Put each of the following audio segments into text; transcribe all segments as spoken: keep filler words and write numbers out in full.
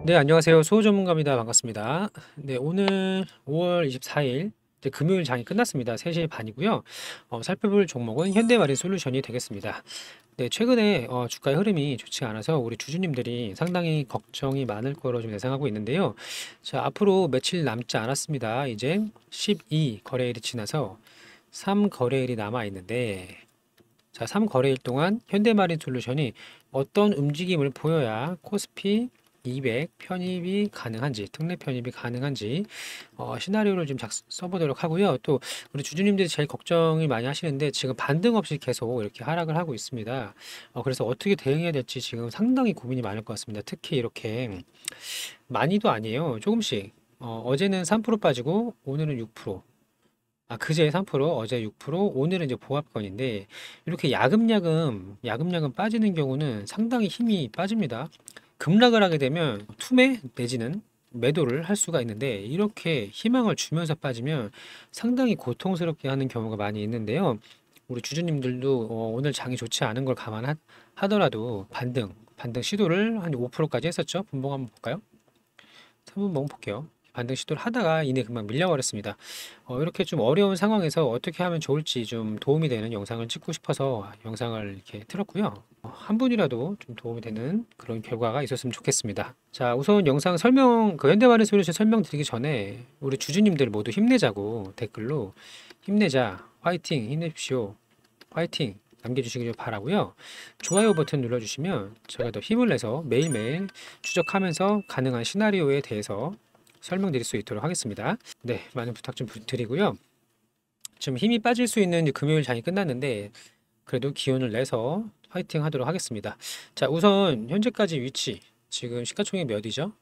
네, 안녕하세요. 수호 전문가입니다. 반갑습니다. 네, 오늘 오월 이십사일 이제 금요일 장이 끝났습니다. 세 시 반이고요. 어, 살펴볼 종목은 현대마린 솔루션이 되겠습니다. 네, 최근에 어, 주가의 흐름이 좋지 않아서 우리 주주님들이 상당히 걱정이 많을 거로 좀 예상하고 있는데요. 자, 앞으로 며칠 남지 않았습니다. 이제 십이 거래일이 지나서 삼 거래일이 남아 있는데, 자, 삼 거래일 동안 현대마린 솔루션이 어떤 움직임을 보여야 코스피 이백 편입이 가능한지, 특례 편입이 가능한지 어, 시나리오를 좀 작, 써보도록 하고요. 또 우리 주주님들이 제일 걱정이 많이 하시는데 지금 반등 없이 계속 이렇게 하락을 하고 있습니다. 어, 그래서 어떻게 대응해야 될지 지금 상당히 고민이 많을 것 같습니다. 특히 이렇게 많이도 아니에요. 조금씩. 어, 어제는 삼 퍼센트 빠지고 오늘은 육 퍼센트. 아, 그제 삼 퍼센트, 어제 육 퍼센트, 오늘은 이제 보합권인데, 이렇게 야금야금, 야금야금 빠지는 경우는 상당히 힘이 빠집니다. 급락을 하게 되면 투매 내지는 매도를 할 수가 있는데, 이렇게 희망을 주면서 빠지면 상당히 고통스럽게 하는 경우가 많이 있는데요. 우리 주주님들도 어, 오늘 장이 좋지 않은 걸 감안하더라도 반등, 반등 시도를 한 오 퍼센트까지 했었죠. 분봉 한번 볼까요? 삼분봉 볼게요. 반등 시도를 하다가 이내 금방 밀려버렸습니다. 어, 이렇게 좀 어려운 상황에서 어떻게 하면 좋을지 좀 도움이 되는 영상을 찍고 싶어서 영상을 이렇게 틀었고요. 어, 한 분이라도 좀 도움이 되는 그런 결과가 있었으면 좋겠습니다. 자, 우선 영상 설명, 그 현대마린 솔루션 설명드리기 전에 우리 주주님들 모두 힘내자고 댓글로 힘내자, 화이팅, 힘내십시오, 화이팅 남겨주시길 바라고요. 좋아요 버튼 눌러주시면 제가 더 힘을 내서 매일매일 추적하면서 가능한 시나리오에 대해서 설명드릴 수 있도록 하겠습니다. 네, 많은 부탁 좀 드리고요. 좀 힘이 빠질 수 있는 이제 금요일 장이 끝났는데 그래도 기운을 내서 화이팅 하도록 하겠습니다. 자, 우선 현재까지 위치, 지금 시가총액 몇이죠?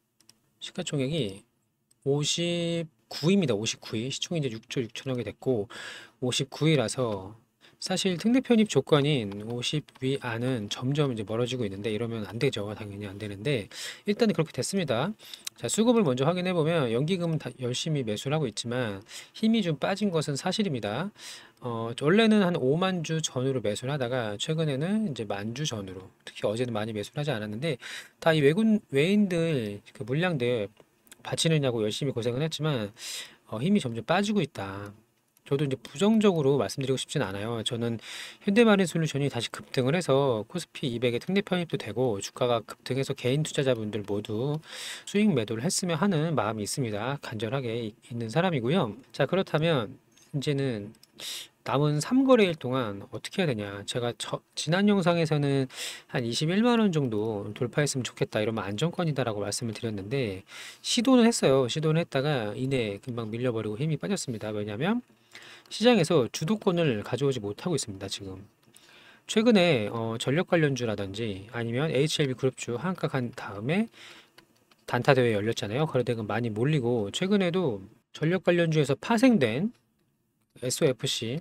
시가총액이 오십구입니다. 오십구위. 시총이 이제 육조 육천억이 됐고 오십구위라서 사실 특례 편입 조건인 오십위 안은 점점 이제 멀어지고 있는데 이러면 안 되죠. 당연히 안 되는데 일단 그렇게 됐습니다. 자, 수급을 먼저 확인해 보면 연기금은 다 열심히 매수를 하고 있지만 힘이 좀 빠진 것은 사실입니다. 어, 원래는 한 오만 주 전후로 매수를 하다가 최근에는 이제 만 주 전후로, 특히 어제는 많이 매수를 하지 않았는데 다 이 외군 외인들 그 물량들 받치느냐고 열심히 고생을 했지만 어, 힘이 점점 빠지고 있다. 저도 이제 부정적으로 말씀드리고 싶진 않아요. 저는 현대마린 솔루션이 다시 급등을 해서 코스피 이백에 특례 편입도 되고 주가가 급등해서 개인 투자자분들 모두 수익 매도를 했으면 하는 마음이 있습니다. 간절하게 이- 있는 사람이고요. 자, 그렇다면 이제는 남은 삼 거래일 동안 어떻게 해야 되냐. 제가 저, 지난 영상에서는 한 이십일만 원 정도 돌파했으면 좋겠다. 이러면 안정권이다라고 말씀을 드렸는데 시도는 했어요. 시도는 했다가 이내 금방 밀려버리고 힘이 빠졌습니다. 왜냐하면 시장에서 주도권을 가져오지 못하고 있습니다. 지금 최근에 어, 전력 관련주라든지 아니면 에이치엘비 그룹주 하락한 다음에 단타 대회 열렸잖아요. 거래대금 많이 몰리고 최근에도 전력 관련주에서 파생된 에스오에프씨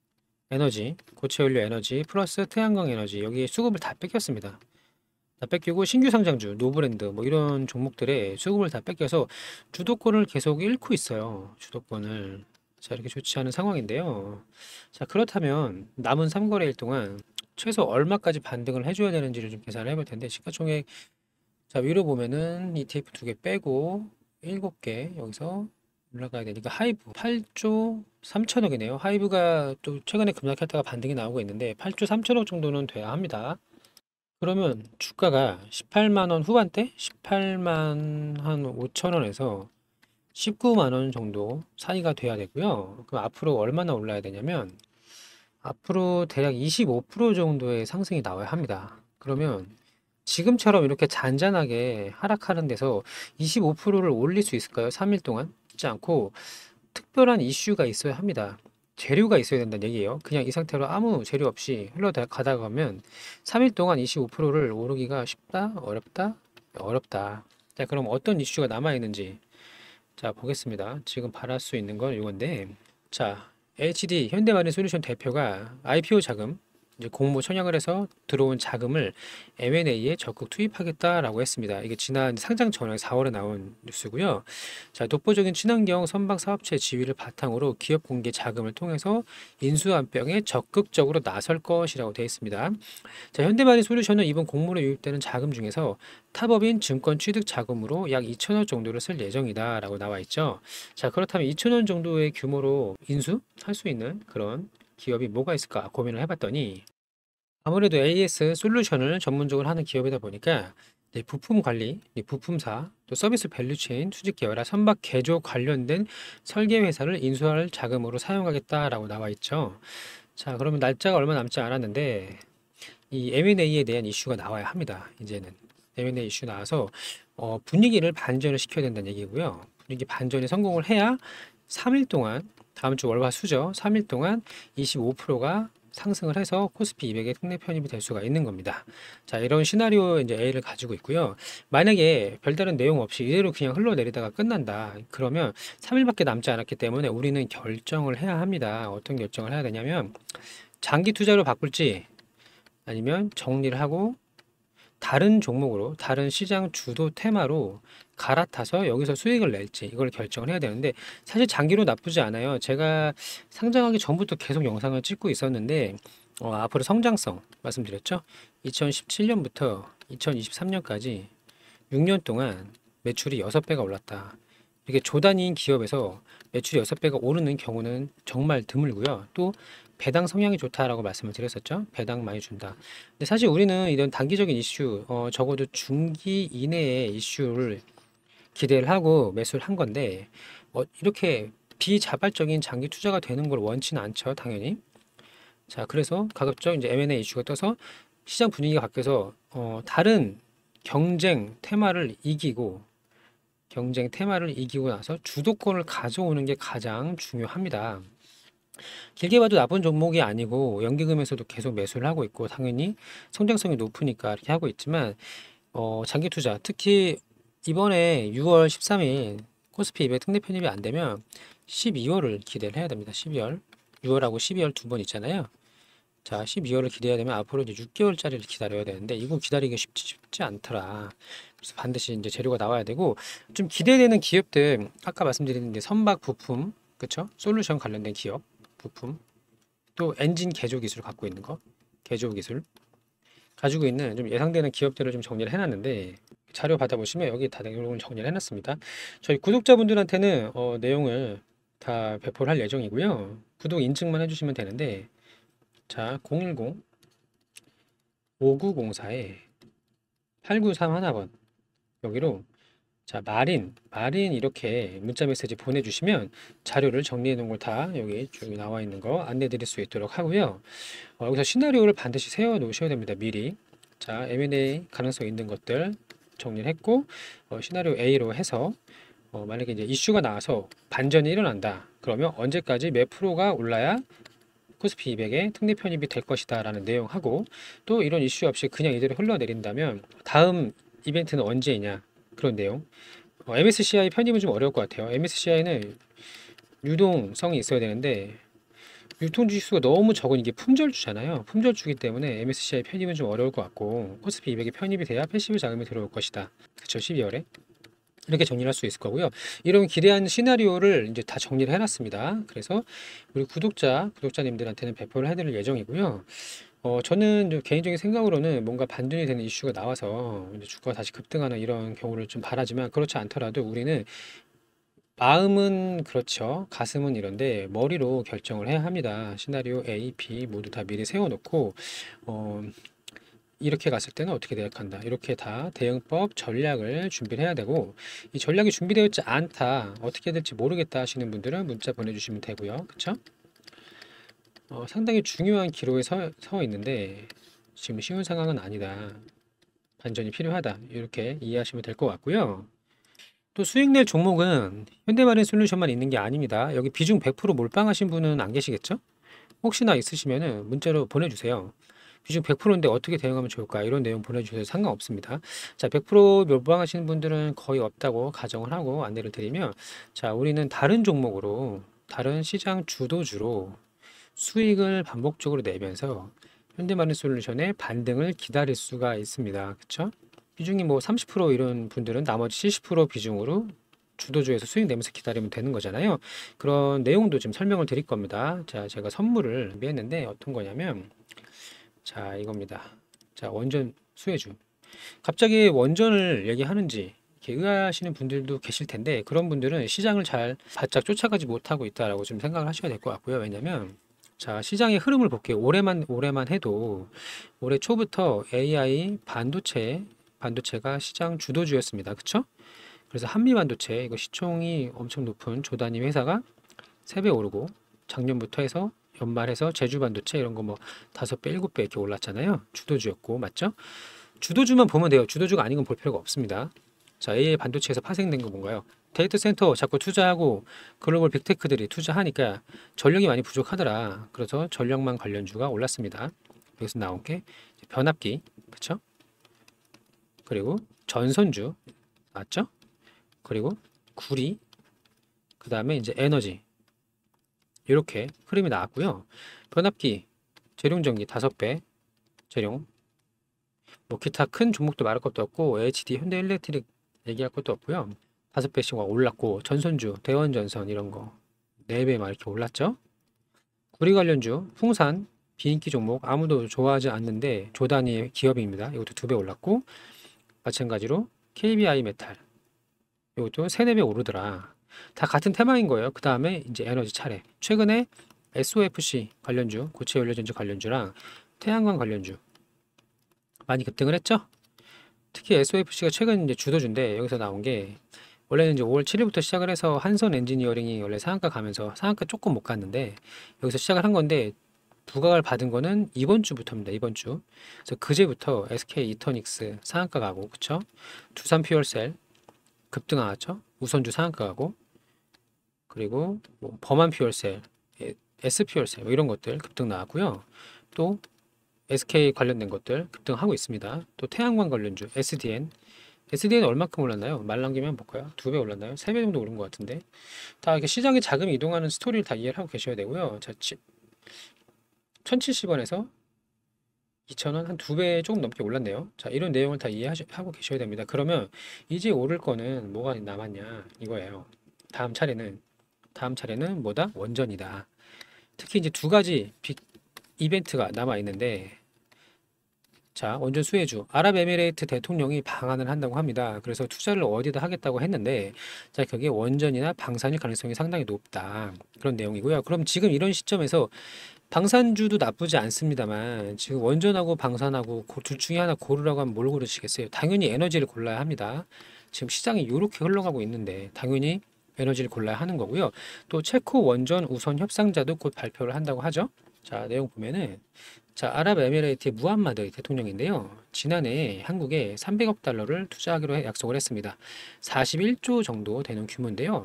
에너지, 고체연료 에너지 플러스 태양광 에너지 여기에 수급을 다 뺏겼습니다. 다 뺏기고 신규 상장주, 노브랜드 뭐 이런 종목들의 수급을 다 뺏겨서 주도권을 계속 잃고 있어요. 주도권을. 자, 이렇게 좋지 않은 상황인데요. 자, 그렇다면 남은 삼 거래일 동안 최소 얼마까지 반등을 해줘야 되는지를 좀 계산을 해볼 텐데 시가총액, 자, 위로 보면은 이티에프 두 개 빼고 일곱 개 여기서 올라가야 되니까 하이브 팔조 삼천억이네요. 하이브가 또 최근에 급락했다가 반등이 나오고 있는데 팔조 삼천억 정도는 돼야 합니다. 그러면 주가가 십팔만 원 후반대? 십팔만 한 오천 원에서 십구만 원 정도 사이가 돼야 되고요. 그럼 앞으로 얼마나 올라야 되냐면 앞으로 대략 이십오 퍼센트 정도의 상승이 나와야 합니다. 그러면 지금처럼 이렇게 잔잔하게 하락하는 데서 이십오 퍼센트를 올릴 수 있을까요? 삼 일 동안? 쉽지 않고 특별한 이슈가 있어야 합니다. 재료가 있어야 된다는 얘기예요. 그냥 이 상태로 아무 재료 없이 흘러가다가 가면 삼 일 동안 이십오 퍼센트를 오르기가 쉽다? 어렵다? 어렵다. 자, 그럼 어떤 이슈가 남아 있는지 자 보겠습니다. 지금 바랄 수 있는 건 이건데, 자, 에이치디 현대마린 솔루션 대표가 아이피오 자금 이제 공모 청약을 해서 들어온 자금을 엠 앤 에이에 적극 투입하겠다라고 했습니다. 이게 지난 상장 전에 사월에 나온 뉴스고요. 자, 독보적인 친환경 선박 사업체 지위를 바탕으로 기업 공개 자금을 통해서 인수합병에 적극적으로 나설 것이라고 되어 있습니다. 자, 현대마린 솔루션은 이번 공모로 유입되는 자금 중에서 탑업인 증권 취득 자금으로 약 이천억 정도를 쓸 예정이다라고 나와 있죠. 자, 그렇다면 이천억 정도의 규모로 인수할 수 있는 그런 기업이 뭐가 있을까 고민을 해봤더니 아무래도 에이 에스 솔루션을 전문적으로 하는 기업이다 보니까 이제 부품 관리, 이제 부품사, 또 서비스 밸류체인, 수직 계열화, 선박 개조 관련된 설계 회사를 인수할 자금으로 사용하겠다라고 나와 있죠. 자, 그러면 날짜가 얼마 남지 않았는데 이 엠 앤 에이에 대한 이슈가 나와야 합니다. 이제는 엠 앤 에이 이슈 나와서 어, 분위기를 반전을 시켜야 된다는 얘기고요. 분위기 반전에 성공을 해야 삼 일 동안 다음 주 월화 수죠. 삼 일 동안 이십오 퍼센트가 상승을 해서 코스피 이백에 특례 편입이 될 수가 있는 겁니다. 자, 이런 시나리오 이제 A를 가지고 있고요. 만약에 별다른 내용 없이 이대로 그냥 흘러내리다가 끝난다. 그러면 삼 일밖에 남지 않았기 때문에 우리는 결정을 해야 합니다. 어떤 결정을 해야 되냐면 장기 투자로 바꿀지 아니면 정리를 하고 다른 종목으로 다른 시장 주도 테마로 갈아타서 여기서 수익을 낼지 이걸 결정을 해야 되는데 사실 장기로 나쁘지 않아요. 제가 상장하기 전부터 계속 영상을 찍고 있었는데 어, 앞으로 성장성 말씀드렸죠. 이천십칠 년부터 이천이십삼 년까지 육 년 동안 매출이 여섯 배가 올랐다. 이게 조단위인 기업에서 매출이 여섯 배가 오르는 경우는 정말 드물고요. 또 배당 성향이 좋다라고 말씀을 드렸었죠. 배당 많이 준다. 근데 사실 우리는 이런 단기적인 이슈, 어, 적어도 중기 이내의 이슈를 기대를 하고 매수를 한 건데 어, 이렇게 비자발적인 장기 투자가 되는 걸 원치는 않죠, 당연히. 자, 그래서 가급적 이제 엠 앤 에이 이슈가 떠서 시장 분위기가 바뀌어서 어, 다른 경쟁 테마를 이기고 경쟁 테마를 이기고 나서 주도권을 가져오는 게 가장 중요합니다. 길게 봐도 나쁜 종목이 아니고 연기금에서도 계속 매수를 하고 있고 당연히 성장성이 높으니까 이렇게 하고 있지만 어, 장기 투자 특히 이번에 유월 십삼일 코스피 이백 특례 편입이 안 되면 십이월을 기대를 해야 됩니다. 십이월 유월하고 십이월 두 번 있잖아요. 자, 십이월을 기대해야 되면 앞으로 이제 육 개월짜리를 기다려야 되는데 이거 기다리기 쉽지, 쉽지 않더라. 그래서 반드시 이제 재료가 나와야 되고 좀 기대되는 기업들 아까 말씀드린 이제 선박 부품 그쵸? 솔루션 관련된 기업 부품 또 엔진 개조 기술을 갖고 있는 거 개조 기술 가지고 있는 좀 예상되는 기업들을 좀 정리를 해놨는데 자료 받아보시면 여기 다 내용을 정리를 해놨습니다. 저희 구독자분들한테는 어, 내용을 다 배포를 할 예정이고요. 구독 인증만 해주시면 되는데 자 공일공 오구공사에 팔구삼일 번 여기로 자 마린 마린 이렇게 문자 메시지 보내주시면 자료를 정리해 놓은 걸 다 여기 쭉 나와 있는 거 안내 드릴 수 있도록 하고요. 어, 여기서 시나리오를 반드시 세워 놓으셔야 됩니다. 미리. 자 엠 앤 에이 가능성 있는 것들 정리를 했고 어, 시나리오 A로 해서 어, 만약에 이제 이슈가 나와서 반전이 일어난다. 그러면 언제까지 몇 프로가 올라야 코스피 이백에 특례 편입이 될 것이다 라는 내용하고 또 이런 이슈 없이 그냥 이대로 흘러내린다면 다음 이벤트는 언제이냐 그런 내용. 어, 엠 에스 씨 아이 편입은 좀 어려울 것 같아요. 엠 에스 씨 아이는 유동성이 있어야 되는데 유통지수가 너무 적은 이게 품절주잖아요. 품절주기 때문에 엠 에스 씨 아이 편입은 좀 어려울 것 같고 코스피 이백에 편입이 돼야 패시브 자금이 들어올 것이다. 그쵸 십이월에 이렇게 정리를 할 수 있을 거고요. 이런 기대한 시나리오를 이제 다 정리를 해놨습니다. 그래서 우리 구독자 구독자님들한테는 배포를 해드릴 예정이고요. 어, 저는 개인적인 생각으로는 뭔가 반전이 되는 이슈가 나와서 이제 주가가 다시 급등하는 이런 경우를 좀 바라지만 그렇지 않더라도 우리는 마음은 그렇죠. 가슴은 이런데 머리로 결정을 해야 합니다. 시나리오 A, B 모두 다 미리 세워놓고 어, 이렇게 갔을 때는 어떻게 대응한다. 이렇게 다 대응법, 전략을 준비를 해야 되고 이 전략이 준비되어 있지 않다. 어떻게 될지 모르겠다 하시는 분들은 문자 보내주시면 되고요. 그쵸? 어, 상당히 중요한 기로에 서, 서 있는데 지금 쉬운 상황은 아니다. 반전이 필요하다. 이렇게 이해하시면 될 것 같고요. 또 수익 낼 종목은 현대마린 솔루션만 있는 게 아닙니다. 여기 비중 백 퍼센트 몰빵하신 분은 안 계시겠죠? 혹시나 있으시면 문자로 보내주세요. 비중 백 퍼센트인데 어떻게 대응하면 좋을까? 이런 내용 보내주셔도 상관없습니다. 자, 백 퍼센트 몰빵하시는 분들은 거의 없다고 가정을 하고 안내를 드리면 자, 우리는 다른 종목으로 다른 시장 주도주로 수익을 반복적으로 내면서 현대마린솔루션의 반등을 기다릴 수가 있습니다. 그쵸? 비중이 뭐 삼십 퍼센트 이런 분들은 나머지 칠십 퍼센트 비중으로 주도주에서 수익 내면서 기다리면 되는 거잖아요. 그런 내용도 좀 설명을 드릴 겁니다. 자, 제가 선물을 준비했는데 어떤 거냐면, 자, 이겁니다. 자, 원전 수혜주. 갑자기 원전을 얘기하는지 이렇게 의아하시는 분들도 계실 텐데, 그런 분들은 시장을 잘 바짝 쫓아가지 못하고 있다라고 좀 생각을 하셔야 될 것 같고요. 왜냐면 자, 시장의 흐름을 볼게요. 올해만 올해만 해도 올해 초부터 에이아이 반도체 반도체가 시장 주도주였습니다. 그쵸? 그래서 한미반도체 이거 시총이 엄청 높은 조단위 회사가 세 배 오르고, 작년부터 해서 연말해서 제주반도체 이런 거 뭐 다섯 배, 일곱 배 이렇게 올랐잖아요. 주도주였고, 맞죠? 주도주만 보면 돼요. 주도주가 아닌 건 볼 필요가 없습니다. 자, 에이아이 반도체에서 파생된 거 뭔가요? 데이터 센터 자꾸 투자하고 글로벌 빅테크들이 투자하니까 전력이 많이 부족하더라. 그래서 전력망 관련주가 올랐습니다. 여기서 나온 게 변압기, 그쵸? 그리고 전선주, 맞죠? 그리고 구리, 그 다음에 이제 에너지, 이렇게 흐름이 나왔고요. 변압기, 재룡전기 다섯 배, 재룡, 뭐 기타 큰 종목도 말할 것도 없고, 에이치디, 현대일렉트릭 얘기할 것도 없고요. 다섯 배씩 올랐고, 전선주, 대원전선 이런 거 네 배 막 이렇게 올랐죠. 구리 관련주, 풍산, 비인기 종목 아무도 좋아하지 않는데 조단위의 기업입니다. 이것도 두 배 올랐고, 마찬가지로 케이비아이 메탈 이것도 세네 배 오르더라. 다 같은 테마인 거예요. 그 다음에 이제 에너지 차례. 최근에 에스오에프씨 관련주, 고체 연료전지 관련주랑 태양광 관련주 많이 급등을 했죠. 특히 에스오에프씨가 최근 이제 주도주인데, 여기서 나온 게 원래는 이제 오월 칠일부터 시작을 해서 한선 엔지니어링이 원래 상한가 가면서 상한가 조금 못 갔는데, 여기서 시작을 한 건데 부각을 받은 거는 이번 주부터입니다. 이번 주. 그래서 그제부터 에스케이 이터닉스 상한가 가고, 그쵸? 두산 퓨얼셀 급등 나왔죠. 우선주 상한가 가고, 그리고 뭐 범한 퓨얼셀, S 퓨얼셀 뭐 이런 것들 급등 나왔고요. 또 에스케이 관련된 것들 급등하고 있습니다. 또 태양광 관련주 에스디엔, 에스디엔 얼마큼 올랐나요? 말 남기면 볼까요? 두 배 올랐나요? 세 배 정도 오른 것 같은데, 다 이렇게 시장에 자금이 이동하는 스토리를 다 이해를 하고 계셔야 되고요. 자, 천칠십 원에서 이천 원 한 두 배 조금 넘게 올랐네요. 자, 이런 내용을 다 이해하고 계셔야 됩니다. 그러면 이제 오를 거는 뭐가 남았냐 이거예요. 다음 차례는 다음 차례는 뭐다? 원전이다. 특히 이제 두 가지 빅 이벤트가 남아 있는데, 자, 원전 수혜주 아랍에미레이트 대통령이 방한을 한다고 합니다. 그래서 투자를 어디다 하겠다고 했는데, 자, 그게 원전이나 방산일 가능성이 상당히 높다, 그런 내용이고요. 그럼 지금 이런 시점에서 방산주도 나쁘지 않습니다만, 지금 원전하고 방산하고 둘 중에 하나 고르라고 하면 뭘 고르시겠어요? 당연히 에너지를 골라야 합니다. 지금 시장이 이렇게 흘러가고 있는데 당연히 에너지를 골라야 하는 거고요. 또 체코 원전 우선 협상자도 곧 발표를 한다고 하죠. 자, 내용 보면은, 자, 아랍에미레이트의 무함마드 대통령인데요. 지난해 한국에 삼백억 달러를 투자하기로 약속을 했습니다. 사십일 조 정도 되는 규모인데요.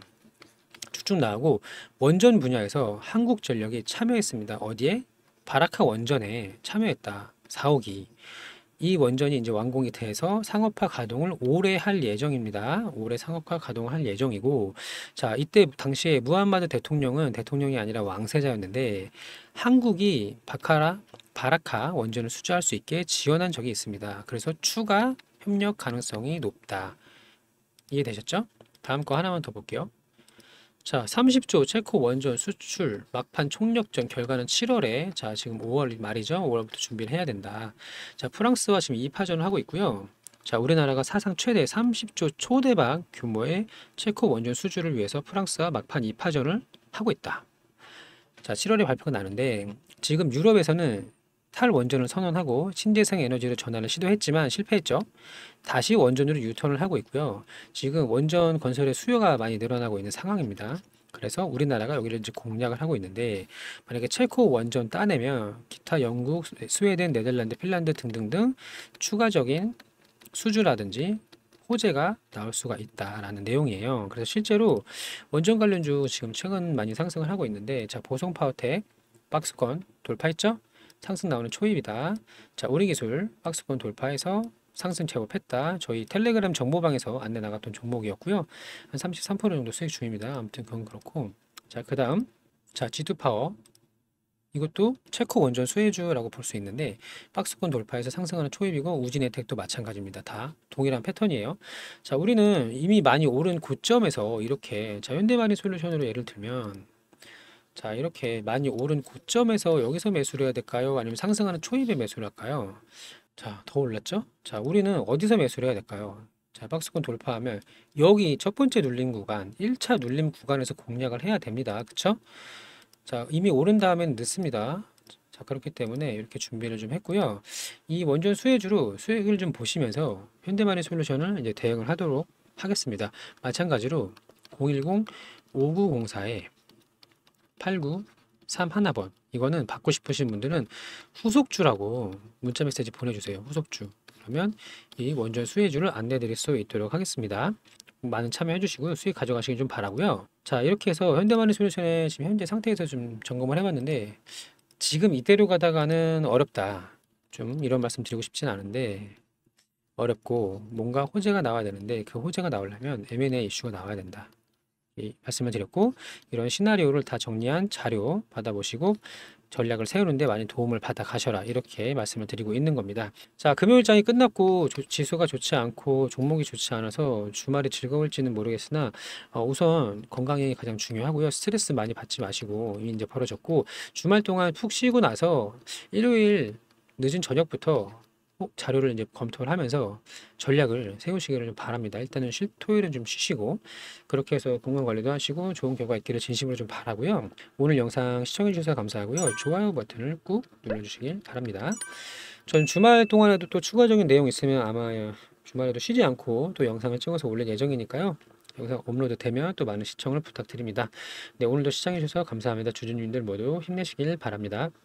쭉쭉 나오고, 원전 분야에서 한국전력이 참여했습니다. 어디에? 바라카 원전에 참여했다. 사억이. 이 원전이 이제 완공이 돼서 상업화 가동을 올해 할 예정입니다. 올해 상업화 가동을 할 예정이고, 자, 이때 당시에 무함마드 대통령은 대통령이 아니라 왕세자였는데, 한국이 바카라 바라카 원전을 수주할 수 있게 지원한 적이 있습니다. 그래서 추가 협력 가능성이 높다. 이해되셨죠? 다음 거 하나만 더 볼게요. 자, 삼십 조 체코 원전 수출 막판 총력전 결과는 칠월에, 자, 지금 오월 말이죠. 오월부터 준비를 해야 된다. 자, 프랑스와 지금 이 파전을 하고 있고요. 자, 우리나라가 사상 최대 삼십 조 초대박 규모의 체코 원전 수주를 위해서 프랑스와 막판 이 파전을 하고 있다. 자, 칠월에 발표가 나는데, 지금 유럽에서는 탈원전을 선언하고 신재생 에너지로 전환을 시도했지만 실패했죠. 다시 원전으로 유턴을 하고 있고요. 지금 원전 건설의 수요가 많이 늘어나고 있는 상황입니다. 그래서 우리나라가 여기를 이제 공략을 하고 있는데, 만약에 체코 원전 따내면 기타 영국, 스웨덴, 네덜란드, 핀란드 등등등 추가적인 수주라든지 호재가 나올 수가 있다라는 내용이에요. 그래서 실제로 원전 관련주 지금 최근 많이 상승을 하고 있는데, 자, 보성파워텍 박스권 돌파했죠? 상승 나오는 초입이다. 자, 우리기술 박스권 돌파해서 상승 제법했다. 저희 텔레그램 정보방에서 안내 나갔던 종목이었고요. 한 삼십삼 퍼센트 정도 수익 중입니다. 아무튼 그건 그렇고, 자, 그 다음, 자, 지투파워 이것도 체코 원전 수혜주라고 볼 수 있는데 박스권 돌파해서 상승하는 초입이고 우진 혜택도 마찬가지입니다. 다 동일한 패턴이에요. 자, 우리는 이미 많이 오른 고점에서 이렇게 자, 현대마린솔루션으로 예를 들면 자, 이렇게 많이 오른 고점에서 여기서 매수를 해야 될까요? 아니면 상승하는 초입에 매수를 할까요? 자, 더 올랐죠? 자, 우리는 어디서 매수를 해야 될까요? 자, 박스권 돌파하면 여기 첫 번째 눌림 구간, 일 차 눌림 구간에서 공략을 해야 됩니다. 그쵸? 자, 이미 오른 다음엔 늦습니다. 자, 그렇기 때문에 이렇게 준비를 좀 했고요. 이 원전 수혜주로 수익을 좀 보시면서 현대마린 솔루션을 이제 대응을 하도록 하겠습니다. 마찬가지로 공일공 오구공사에 팔구삼일 번 이거는 받고 싶으신 분들은 후속주라고 문자 메시지 보내주세요. 후속주. 그러면 이 원전 수혜주를 안내 드릴 수 있도록 하겠습니다. 많은 참여해 주시고요. 수익 가져가시기 좀 바라고요. 자, 이렇게 해서 현대마린 솔루션의 지금 현재 상태에서 좀 점검을 해봤는데 지금 이대로 가다가는 어렵다. 좀 이런 말씀 드리고 싶진 않은데 어렵고 뭔가 호재가 나와야 되는데 그 호재가 나오려면 엠 앤 에이 이슈가 나와야 된다. 이 말씀을 드렸고 이런 시나리오를 다 정리한 자료 받아보시고 전략을 세우는데 많이 도움을 받아 가셔라 이렇게 말씀을 드리고 있는 겁니다. 자, 금요일장이 끝났고 조- 지수가 좋지 않고 종목이 좋지 않아서 주말이 즐거울지는 모르겠으나 어, 우선 건강이 가장 중요하고요. 스트레스 많이 받지 마시고 이미 이제 벌어졌고 주말 동안 푹 쉬고 나서 일요일 늦은 저녁부터 꼭 자료를 이제 검토를 하면서 전략을 세우시기를 바랍니다. 일단은 쉴, 토요일은 좀 쉬시고 그렇게 해서 건강 관리도 하시고 좋은 결과 있기를 진심으로 좀 바라고요. 오늘 영상 시청해 주셔서 감사하고요. 좋아요 버튼을 꾹 눌러주시길 바랍니다. 전 주말 동안에도 또 추가적인 내용 있으면 아마 주말에도 쉬지 않고 또 영상을 찍어서 올릴 예정이니까요. 영상 업로드 되면 또 많은 시청을 부탁드립니다. 네, 오늘도 시청해 주셔서 감사합니다. 주주님들 모두 힘내시길 바랍니다.